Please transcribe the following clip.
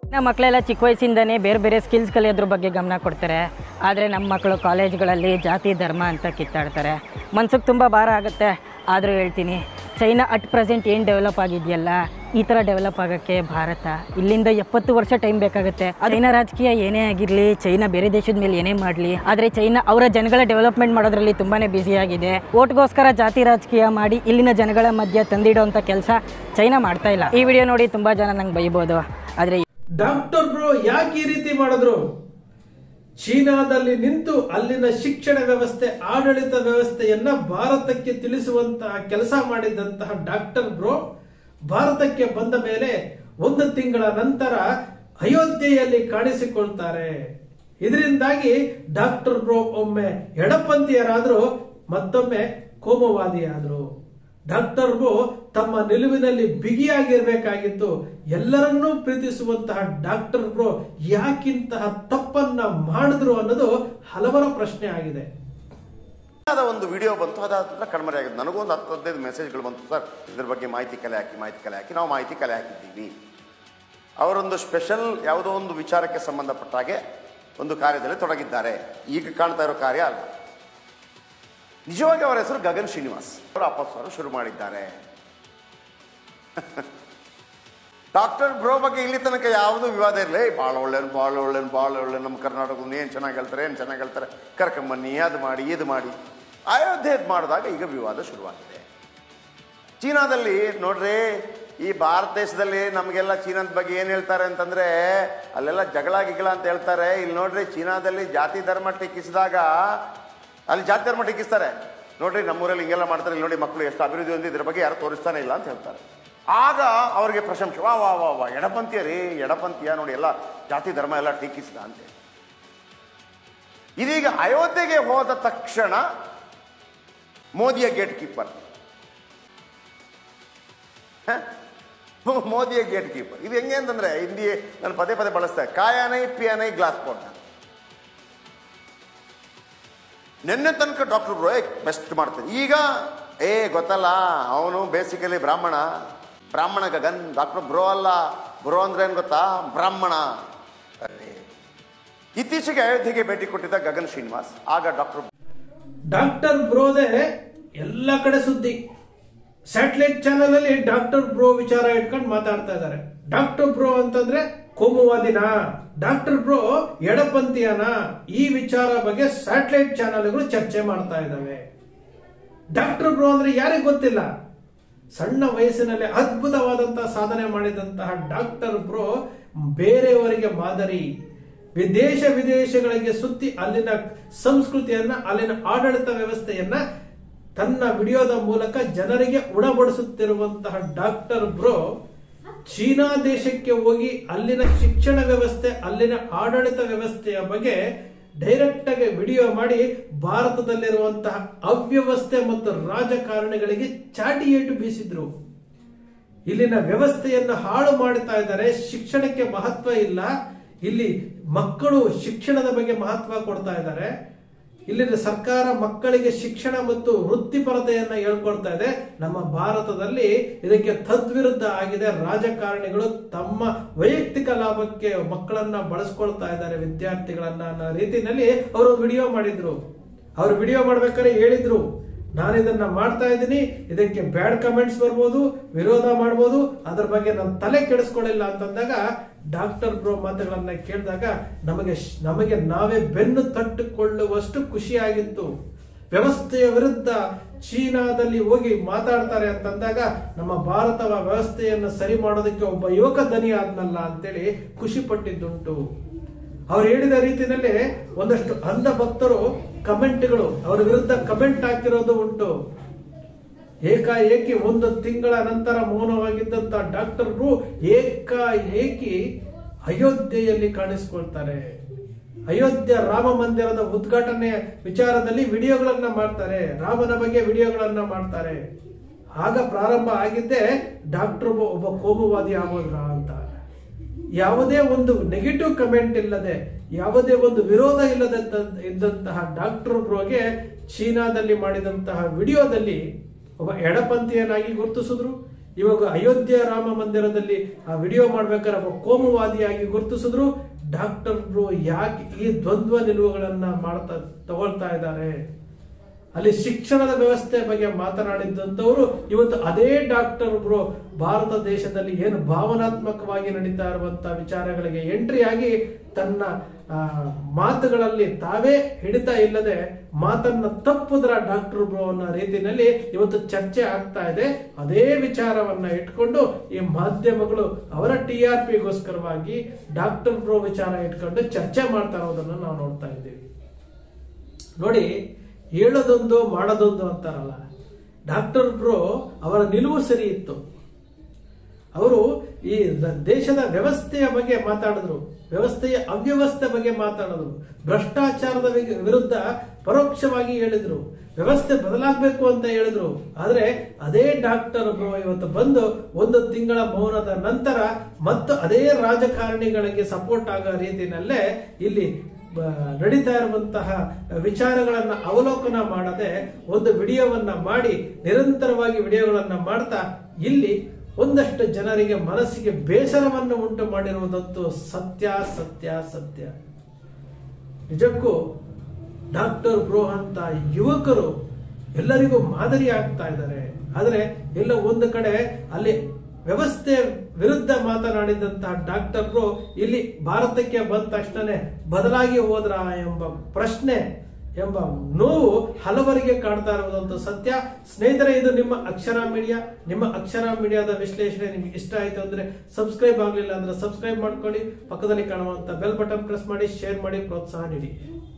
ನಮ್ಮ ಮಕ್ಕಳೆಲ್ಲ ಚಿಕ್ಕ ವಯಸ್ಸಿಂದನೇ ಬೇರೆ ಬೇರೆ ಸ್ಕಿಲ್ಸ್ ಕಲಿಯೋದ್ರ ಬಗ್ಗೆ ಗಮನ ಕೊಡ್ತಾರೆ. ಆದರೆ ನಮ್ಮ ಮಕ್ಕಳು ಕಾಲೇಜ್ಗಳಲ್ಲಿ ಜಾತಿ ಧರ್ಮ ಅಂತ ಕಿತ್ತಾಡ್ತಾರೆ. ಮನ್ಸಿಗೆ ತುಂಬ ಭಾರ ಆಗುತ್ತೆ. ಆದರೂ ಹೇಳ್ತೀನಿ, ಚೈನಾ ಅಟ್ ಪ್ರೆಸೆಂಟ್ ಏನು ಡೆವಲಪ್ ಆಗಿದೆಯಲ್ಲ, ಈ ಥರ ಡೆವಲಪ್ ಆಗೋಕ್ಕೆ ಭಾರತ ಇಲ್ಲಿಂದ 70 ವರ್ಷ ಟೈಮ್ ಬೇಕಾಗುತ್ತೆ. ಚೈನಾ ರಾಜಕೀಯ ಏನೇ ಆಗಿರಲಿ, ಚೈನಾ ಬೇರೆ ದೇಶದ ಮೇಲೆ ಏನೇ ಮಾಡಲಿ, ಆದರೆ ಚೈನಾ ಅವರ ಜನಗಳ ಡೆವಲಪ್ಮೆಂಟ್ ಮಾಡೋದ್ರಲ್ಲಿ ತುಂಬಾ ಬ್ಯುಸಿಯಾಗಿದೆ. ಓಟ್ಗೋಸ್ಕರ ಜಾತಿ ರಾಜಕೀಯ ಮಾಡಿ ಇಲ್ಲಿನ ಜನಗಳ ಮಧ್ಯೆ ತಂದಿಡೋಂಥ ಕೆಲಸ ಚೈನಾ ಮಾಡ್ತಾ ಇಲ್ಲ. ಈ ವಿಡಿಯೋ ನೋಡಿ ತುಂಬ ಜನ ನಂಗೆ ಬೈಬೋದು. ಆದರೆ ಡಾಕ್ಟರ್ ಬ್ರೋ ಯಾಕೆ ಈ ರೀತಿ ಮಾಡಿದ್ರು? ಚೀನಾದಲ್ಲಿ ನಿಂತು ಅಲ್ಲಿನ ಶಿಕ್ಷಣ ವ್ಯವಸ್ಥೆ, ಆಡಳಿತ ವ್ಯವಸ್ಥೆಯನ್ನ ಭಾರತಕ್ಕೆ ತಿಳಿಸುವಂತಹ ಕೆಲಸ ಮಾಡಿದಂತಹ ಡಾಕ್ಟರ್ ಬ್ರೋ ಭಾರತಕ್ಕೆ ಬಂದ ಮೇಲೆ 1 ತಿಂಗಳ ನಂತರ ಅಯೋಧ್ಯೆಯಲ್ಲಿ ಕಾಣಿಸಿಕೊಳ್ತಾರೆ. ಇದರಿಂದಾಗಿ ಡಾಕ್ಟರ್ ಬ್ರೋ ಒಮ್ಮೆ ಎಡಪಂಥೀಯರಾದ್ರು, ಮತ್ತೊಮ್ಮೆ ಕೋಮುವಾದಿಯಾದ್ರು. ಡಾಕ್ಟರ್ ಬ್ರೋ ತಮ್ಮ ನಿಲುವಿನಲ್ಲಿ ಬಿಗಿಯಾಗಿರ್ಬೇಕಾಗಿತ್ತು. ಎಲ್ಲರನ್ನೂ ಪ್ರೀತಿಸುವಂತಹ ಡಾಕ್ಟರ್ ಬ್ರೋ ಯಾಕಿಂತಹ ತಪ್ಪನ್ನ ಮಾಡಿದ್ರು ಅನ್ನೋದು ಹಲವರ ಪ್ರಶ್ನೆ ಆಗಿದೆ. ಒಂದು ವಿಡಿಯೋ ಬಂತು, ಅದಾದ ಕಣ್ಮರೆ ಆಗಿದೆ. ನನಗೂ ಒಂದು 10-15 ಮೆಸೇಜ್ಗಳು ಬಂತು, ಸರ್ ಇದ್ರ ಬಗ್ಗೆ ಮಾಹಿತಿ ಕಲೆ ಹಾಕಿ. ನಾವು ಮಾಹಿತಿ ಕಲೆ ಹಾಕಿದ್ದೀವಿ. ಅವರೊಂದು ಸ್ಪೆಷಲ್ ಯಾವುದೋ ಒಂದು ವಿಚಾರಕ್ಕೆ ಸಂಬಂಧಪಟ್ಟ ಹಾಗೆ ಒಂದು ಕಾರ್ಯದಲ್ಲಿ ತೊಡಗಿದ್ದಾರೆ. ಈಗ ಕಾಣ್ತಾ ಇರೋ ಕಾರ್ಯ ಅಲ್ಲ. ನಿಜವಾಗಿ ಅವರ ಹೆಸರು ಗಗನ್ ಶ್ರೀನಿವಾಸ್. ಅವರು ಅಪಸ್ವರ ಶುರು ಮಾಡಿದ್ದಾರೆ. ಡಾಕ್ಟರ್ ಬ್ರೋ ಬಗ್ಗೆ ಇಲ್ಲಿ ತನಕ ಯಾವುದೂ ವಿವಾದ ಇರಲಿ. ಭಾಳ ಒಳ್ಳೆ ನಮ್ಮ ಕರ್ನಾಟಕದ ಏನು ಚೆನ್ನಾಗಿ ಹೇಳ್ತಾರೆ, ಕರ್ಕೊಂಬನ್ನಿ, ಅದು ಮಾಡಿ ಇದು ಮಾಡಿ. ಅಯೋಧ್ಯೆ ಮಾಡಿದಾಗ ಈಗ ವಿವಾದ ಶುರುವಾಗಿದೆ. ಚೀನಾದಲ್ಲಿ ನೋಡ್ರಿ, ಈ ಭಾರತ ದೇಶದಲ್ಲಿ ನಮಗೆಲ್ಲ ಚೀನಾದ ಬಗ್ಗೆ ಏನು ಹೇಳ್ತಾರೆ ಅಂತಂದ್ರೆ, ಅಲ್ಲೆಲ್ಲ ಜಗಳ ಅಂತ ಹೇಳ್ತಾರೆ. ಇಲ್ಲಿ ನೋಡ್ರಿ, ಚೀನಾದಲ್ಲಿ ಜಾತಿ ಧರ್ಮ ಟೀಕಿಸಿದಾಗ ಅಲ್ಲಿ ಜಾತಿ ಧರ್ಮ ಟೀಕಿಸ್ತಾರೆ. ನೋಡ್ರಿ, ನಮ್ಮೂರಲ್ಲಿ ಹಿಂಗೆಲ್ಲ ಮಾಡ್ತಾರೆ, ಇಲ್ಲಿ ನೋಡಿ ಮಕ್ಕಳು ಎಷ್ಟು ಅಭಿವೃದ್ಧಿ ಹೊಂದಿ, ಇದ್ರ ಬಗ್ಗೆ ಯಾರು ತೋರಿಸ್ತಾನೆ ಇಲ್ಲ ಅಂತ ಹೇಳ್ತಾರೆ. ಆಗ ಅವ್ರಿಗೆ ಪ್ರಶಂಸೆ, ವಾ ಎಡಪಂಥೀಯ ನೋಡಿ, ಎಲ್ಲ ಜಾತಿ ಧರ್ಮ ಎಲ್ಲ ಟೀಕಿಸಿದ ಅಂತ. ಇದೀಗ ಅಯೋಧ್ಯೆಗೆ ಹೋದ ತಕ್ಷಣ ಮೋದಿಯ ಗೇಟ್ ಕೀಪರ್, ಇದು ಹೆಂಗೆ ಅಂತಂದ್ರೆ, ಹಿಂದಿ ನಾನು ಪದೇ ಬಳಸ್ತಾರೆ, ಕಾಯಾನೈ ಪಿಯಾನೈ ಗ್ಲಾಸ್ ಪೋಟ್. ನಿನ್ನೆ ತನಕ ಡಾಕ್ಟರ್ ಬ್ರೋ ಬೆಸ್ಟ್ ಮಾಡ್ತಾರೆ. ಈಗ ಗೊತ್ತಲ್ಲ, ಅವನು ಬೇಸಿಕಲಿ ಬ್ರಾಹ್ಮಣ ಗಗನ್. ಡಾಕ್ಟರ್ ಬ್ರೋ ಅಲ್ಲ. ಬ್ರೋ ಅಂದ್ರೆ ಏನ್ ಗೊತ್ತಾ? ಬ್ರಾಹ್ಮಣ. ಇತ್ತೀಚೆಗೆ ಅಯೋಧ್ಯೆಗೆ ಭೇಟಿ ಕೊಟ್ಟಿದ್ದ ಗಗನ್ ಶ್ರೀನಿವಾಸ್. ಆಗ ಡಾಕ್ಟರ್ ಬ್ರೋದೇ ಎಲ್ಲ ಕಡೆ ಸುದ್ದಿ. ಸ್ಯಾಟಲೈಟ್ ಚಾನೆಲ್ ಅಲ್ಲಿ ಡಾಕ್ಟರ್ ಬ್ರೋ ವಿಚಾರ ಇಟ್ಕೊಂಡು ಮಾತಾಡ್ತಾ ಇದ್ದಾರೆ. ಡಾಕ್ಟರ್ ಬ್ರೋ ಅಂತಂದ್ರೆ ಕೋಮುವಾದಿನ, ಡಾಕ್ಟರ್ ಬ್ರೋ ಎಡಪಂಥೀಯನ, ಈ ವಿಚಾರ ಬಗ್ಗೆ ಸ್ಯಾಟಲೈಟ್ ಚಾನೆಲ್ಗಳು ಚರ್ಚೆ ಮಾಡ್ತಾ ಇದ್ದಾವೆ. ಡಾಕ್ಟರ್ ಬ್ರೋ ಅಂದ್ರೆ ಯಾರಿಗೆ ಗೊತ್ತಿಲ್ಲ. ಸಣ್ಣ ವಯಸ್ಸಿನಲ್ಲಿ ಅದ್ಭುತವಾದಂತಹ ಸಾಧನೆ ಮಾಡಿದಂತಹ ಡಾಕ್ಟರ್ ಬ್ರೋ ಬೇರೆಯವರಿಗೆ ಮಾದರಿ. ವಿದೇಶಗಳಿಗೆ ಸುತ್ತಿ ಅಲ್ಲಿನ ಸಂಸ್ಕೃತಿಯನ್ನ, ಅಲ್ಲಿನ ಆಡಳಿತ ವ್ಯವಸ್ಥೆಯನ್ನ ತನ್ನ ವಿಡಿಯೋದ ಮೂಲಕ ಜನರಿಗೆ ಉಣಬಡಿಸುತ್ತಿರುವಂತಹ ಡಾಕ್ಟರ್ ಬ್ರೋ ಚೀನಾ ದೇಶಕ್ಕೆ ಹೋಗಿ ಅಲ್ಲಿನ ಶಿಕ್ಷಣ ವ್ಯವಸ್ಥೆ, ಅಲ್ಲಿನ ಆಡಳಿತ ವ್ಯವಸ್ಥೆಯ ಬಗ್ಗೆ ಡೈರೆಕ್ಟ್ ಆಗಿ ವಿಡಿಯೋ ಮಾಡಿ ಭಾರತದಲ್ಲಿರುವಂತಹ ಅವ್ಯವಸ್ಥೆ ಮತ್ತು ರಾಜಕಾರಣಿಗಳಿಗೆ ಚಾಟಿ ಏಟು ಬೀಸಿದ್ರು. ಇಲ್ಲಿನ ವ್ಯವಸ್ಥೆಯನ್ನು ಹಾಳು ಮಾಡ್ತಾ ಇದ್ದಾರೆ. ಶಿಕ್ಷಣಕ್ಕೆ ಮಹತ್ವ ಇಲ್ಲ. ಇಲ್ಲಿ ಮಕ್ಕಳು ಶಿಕ್ಷಣದ ಬಗ್ಗೆ ಮಹತ್ವ ಕೊಡ್ತಾ ಇದ್ದಾರೆ. ಇಲ್ಲಿನ ಸರ್ಕಾರ ಮಕ್ಕಳಿಗೆ ಶಿಕ್ಷಣ ಮತ್ತು ವೃತ್ತಿಪರತೆಯನ್ನ ಹೇಳ್ಕೊಡ್ತಾ ಇದೆ. ನಮ್ಮ ಭಾರತದಲ್ಲಿ ಇದಕ್ಕೆ ತದ್ವಿರುದ್ಧ ಆಗಿದೆ. ರಾಜಕಾರಣಿಗಳು ತಮ್ಮ ವೈಯಕ್ತಿಕ ಲಾಭಕ್ಕೆ ಮಕ್ಕಳನ್ನ ಬಳಸ್ಕೊಳ್ತಾ ಇದ್ದಾರೆ, ವಿದ್ಯಾರ್ಥಿಗಳನ್ನ ಅನ್ನೋ ರೀತಿಯಲ್ಲಿ ಅವರು ವಿಡಿಯೋ ಮಾಡಿದ್ರು. ಅವರು ವಿಡಿಯೋ ಮಾಡ್ಬೇಕಾದ್ರೆ ಹೇಳಿದ್ರು, ನಾನು ಇದನ್ನ ಮಾಡ್ತಾ ಇದ್ದೀನಿ, ಇದಕ್ಕೆ ಬ್ಯಾಡ್ ಕಮೆಂಟ್ಸ್ ಬರ್ಬೋದು, ವಿರೋಧ ಮಾಡ್ಬೋದು, ಅದ್ರ ಬಗ್ಗೆ ನಾನು ತಲೆ ಕೆಡಿಸ್ಕೊಳ್ಳಿಲ್ಲ ಅಂತಂದಾಗ ಡಾಕ್ಟರ್ ಬ್ರೋ ಮಾತುಗಳನ್ನ ಕೇಳಿದಾಗ ನಮಗೆ ನಾವೇ ಬೆನ್ನು ತಟ್ಟುಕೊಳ್ಳುವಷ್ಟು ಖುಷಿಯಾಗಿತ್ತು. ವ್ಯವಸ್ಥೆಯ ವಿರುದ್ಧ ಚೀನಾದಲ್ಲಿ ಹೋಗಿ ಮಾತಾಡ್ತಾರೆ ಅಂತಂದಾಗ ನಮ್ಮ ಭಾರತ ವ್ಯವಸ್ಥೆಯನ್ನು ಸರಿ ಮಾಡೋದಕ್ಕೆ ಒಬ್ಬ ಯುವಕ ದನಿ ಆದ್ನಲ್ಲ ಅಂತೇಳಿ ಖುಷಿ ಪಟ್ಟಿದ್ದುಂಟು. ಅವ್ರು ಹೇಳಿದ ರೀತಿಯಲ್ಲಿ ಒಂದಷ್ಟು ಅಂಧ ಭಕ್ತರು ಕಮೆಂಟ್ಗಳು ಅವರ ವಿರುದ್ಧ ಕಮೆಂಟ್ ಹಾಕಿರೋದು ಉಂಟು. ಏಕಾಏಕಿ 1 ತಿಂಗಳ ನಂತರ ಮೌನವಾಗಿದ್ದಂತ ಡಾಕ್ಟರ್ ಬ್ರೋ ಏಕಾಏಕಿ ಅಯೋಧ್ಯೆಯಲ್ಲಿ ಕಾಣಿಸಿಕೊಳ್ತಾರೆ. ಅಯೋಧ್ಯೆ ರಾಮ ಮಂದಿರದ ಉದ್ಘಾಟನೆ ವಿಚಾರದಲ್ಲಿ ವಿಡಿಯೋಗಳನ್ನ ಮಾಡ್ತಾರೆ, ರಾಮನ ಬಗ್ಗೆ ವಿಡಿಯೋಗಳನ್ನ ಮಾಡ್ತಾರೆ. ಆಗ ಪ್ರಾರಂಭ ಆಗಿದ್ದೆ ಡಾಕ್ಟರ್ ಒಬ್ಬ ಕೋಮುವಾದಿ ಆಗೋದ್ರ ಅಂತ. ಯಾವುದೇ ಒಂದು ನೆಗೆಟಿವ್ ಕಮೆಂಟ್ ಇಲ್ಲದೆ, ಯಾವುದೇ ಒಂದು ವಿರೋಧ ಇಲ್ಲದೆ ಇದ್ದಂತಹ ಡಾಕ್ಟರ್ ಬ್ರೋಗೆ ಚೀನಾದಲ್ಲಿ ಮಾಡಿದಂತಹ ವಿಡಿಯೋದಲ್ಲಿ ಒಬ್ಬ ಎಡಪಂಥೀಯನಾಗಿ ಗುರುತಿಸಿದ್ರು. ಇವಾಗ ಅಯೋಧ್ಯೆ ರಾಮ ಮಂದಿರದಲ್ಲಿ ಆ ವಿಡಿಯೋ ಮಾಡ್ಬೇಕಾದ್ರೆ ಒಬ್ಬ ಕೋಮುವಾದಿಯಾಗಿ ಗುರುತಿಸಿದ್ರು. ಡಾಕ್ಟರ್ ಬ್ರೋ ಯಾಕೆ ಈ ದ್ವಂದ್ವ ನಿಲುವುಗಳನ್ನ ತಗೊಳ್ತಾ ಇದ್ದಾರೆ? ಅಲ್ಲಿ ಶಿಕ್ಷಣದ ವ್ಯವಸ್ಥೆ ಬಗ್ಗೆ ಮಾತನಾಡಿದ್ದಂಥವರು ಇವತ್ತು ಅದೇ ಡಾಕ್ಟರ್ ಬ್ರೋ ಭಾರತ ದೇಶದಲ್ಲಿ ಏನು ಭಾವನಾತ್ಮಕವಾಗಿ ನಡೀತಾ ಇರುವಂತಹ ವಿಚಾರಗಳಿಗೆ ಎಂಟ್ರಿ ಆಗಿ ತನ್ನ ಮಾತುಗಳಲ್ಲಿ ತಾವೇ ಹಿಡಿತಾ ಇಲ್ಲದೆ ಮಾತನ್ನ ತಪ್ಪುದ್ರ ಡಾಕ್ಟರ್ ಬ್ರೋ ಅನ್ನೋ ರೀತಿಯಲ್ಲಿ ಇವತ್ತು ಚರ್ಚೆ ಆಗ್ತಾ ಇದೆ. ಅದೇ ವಿಚಾರವನ್ನ ಇಟ್ಕೊಂಡು ಈ ಮಾಧ್ಯಮಗಳು ಅವರ TRPಗೋಸ್ಕರವಾಗಿ ಡಾಕ್ಟರ್ ಬ್ರೋ ವಿಚಾರ ಇಟ್ಕೊಂಡು ಚರ್ಚೆ ಮಾಡ್ತಾ ಇರೋದನ್ನ ನಾವು ನೋಡ್ತಾ ಇದ್ದೀವಿ. ನೋಡಿ, ಹೇಳೋದೊಂದು ಮಾಡೋದೊಂದು ಅಂತಾರಲ್ಲ, ಡಾಕ್ಟರ್ ಬ್ರೋ ಅವರ ನಿಲುವು ಸರಿ ಇತ್ತು. ಅವರು ಈ ದೇಶದ ವ್ಯವಸ್ಥೆಯ ಬಗ್ಗೆ ಮಾತಾಡಿದ್ರು, ವ್ಯವಸ್ಥೆಯ ಅವ್ಯವಸ್ಥೆ ಬಗ್ಗೆ ಮಾತಾಡಿದ್ರು, ಭ್ರಷ್ಟಾಚಾರದ ವಿರುದ್ಧ ಪರೋಕ್ಷವಾಗಿ ಹೇಳಿದ್ರು, ವ್ಯವಸ್ಥೆ ಬದಲಾಗಬೇಕು ಅಂತ ಹೇಳಿದ್ರು. ಆದ್ರೆ ಅದೇ ಡಾಕ್ಟರ್ ಬ್ರೋ ಇವತ್ತು ಬಂದು 1 ತಿಂಗಳ ಮೌನದ ನಂತರ ಮತ್ತು ಅದೇ ರಾಜಕಾರಣಿಗಳಿಗೆ ಸಪೋರ್ಟ್ ಆಗೋ ರೀತಿಯಲ್ಲೇ ಇಲ್ಲಿ ನಡೀತಾ ಇರುವಂತಹ ವಿಚಾರಗಳನ್ನ ಅವಲೋಕನ ಮಾಡದೆ ಒಂದು ವಿಡಿಯೋವನ್ನ ಮಾಡಿ ನಿರಂತರವಾಗಿ ವಿಡಿಯೋಗಳನ್ನ ಮಾಡ್ತಾ ಇಲ್ಲಿ ಒಂದಷ್ಟು ಜನರಿಗೆ ಮನಸ್ಸಿಗೆ ಬೇಸರವನ್ನು ಉಂಟು ಮಾಡಿರುವುದಂತೂ ಸತ್ಯ ಸತ್ಯ ಸತ್ಯ. ನಿಜಕ್ಕೂ ಡಾಕ್ಟರ್ ಬ್ರೋ ಅಂತ ಯುವಕರು ಎಲ್ಲರಿಗೂ ಮಾದರಿ ಆಗ್ತಾ ಇದ್ದಾರೆ. ಆದ್ರೆ ಎಲ್ಲ ಒಂದು ಕಡೆ ಅಲ್ಲಿ ವ್ಯವಸ್ಥೆ ವಿರುದ್ಧ ಮಾತನಾಡಿದಂತಹ ಡಾಕ್ಟರ್ ಬ್ರೋ ಇಲ್ಲಿ ಭಾರತಕ್ಕೆ ಬಂದ ತಕ್ಷಣ ಬದಲಾಗಿ ಹೋದ್ರ ಎಂಬ ಪ್ರಶ್ನೆ ಎಂಬ ನೋವು ಹಲವರಿಗೆ ಕಾಡ್ತಾ ಇರುವುದಂತೂ ಸತ್ಯ. ಸ್ನೇಹಿತರೆ, ಇದು ನಿಮ್ಮ ಅಕ್ಷರ ಮೀಡಿಯಾ. ನಿಮ್ಮ ಅಕ್ಷರ ಮೀಡಿಯಾದ ವಿಶ್ಲೇಷಣೆ ನಿಮ್ಗೆ ಇಷ್ಟ ಆಯ್ತು ಅಂದ್ರೆ ಸಬ್ಸ್ಕ್ರೈಬ್ ಆಗಲಿಲ್ಲ ಅಂದ್ರೆ ಸಬ್ಸ್ಕ್ರೈಬ್ ಮಾಡ್ಕೊಳ್ಳಿ. ಪಕ್ಕದಲ್ಲಿ ಕಾಣುವಂತ ಬೆಲ್ ಬಟನ್ ಪ್ರೆಸ್ ಮಾಡಿ, ಶೇರ್ ಮಾಡಿ, ಪ್ರೋತ್ಸಾಹ ನೀಡಿ.